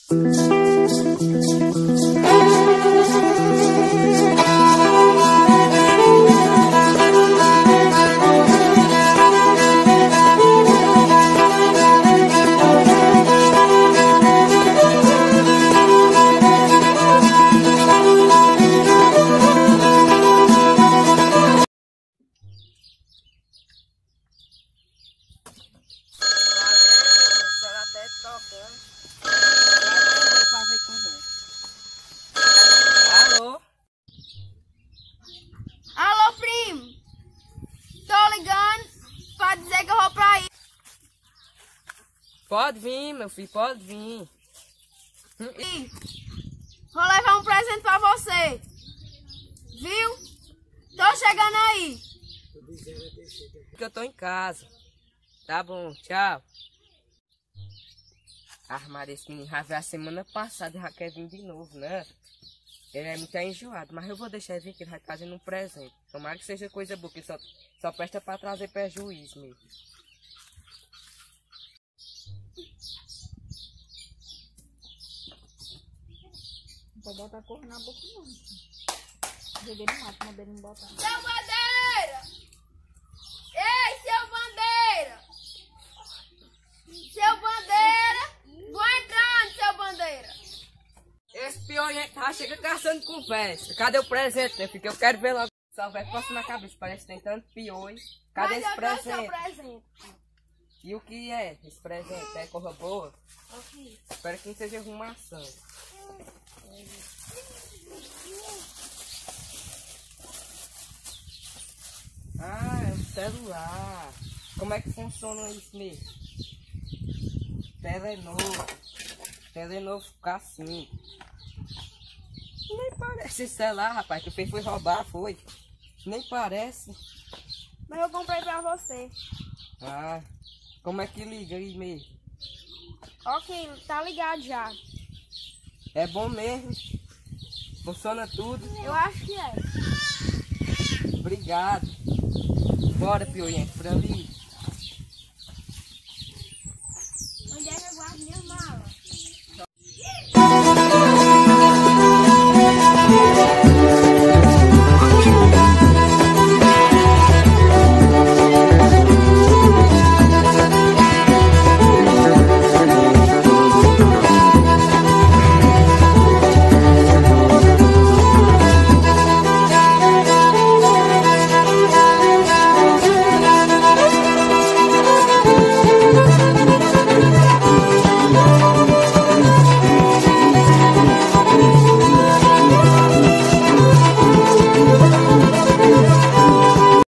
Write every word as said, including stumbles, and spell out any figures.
Alô? Alô, primo. Tô ligando pra dizer que eu vou pra aí. Pode vir, meu filho, pode vir. E vou levar um presente pra você. Viu? Tô chegando aí. Que eu tô em casa. Tá bom, tchau. Armário, esse menino já veio a semana passada e já quer vir de novo, né? Ele é muito enjoado, mas eu vou deixar ele vir que ele vai trazendo um presente. Tomara que seja coisa boa, que só, só presta pra trazer prejuízo mesmo. Não pode botar cor na boca não. Joguei no mato, mandei não botar. Seu Bandeira! Ei, seu Bandeira! Seu Bandeira! Vou entrando, seu Bandeira! Esse piolho tá chega caçando conversa. Cadê o presente, né? Porque eu quero ver logo. Só vai passar na cabeça, parece que tem tanto piolho. Cadê Mas esse eu dou seu presente? presente. E o que é esse presente? É coisa boa? Ok. Espero que não seja arrumação. Ah, é um celular. Como é que funciona isso mesmo? Telenovo. Telenovo ficar assim. Nem parece esse celular, rapaz. Tu fez foi roubar, foi. Nem parece. Mas eu comprei pra você. Ah, como é que liga aí mesmo? Ok, tá ligado já. É bom mesmo. Funciona tudo. Eu acho que é. Obrigado. Bora, piolhento, pra ali.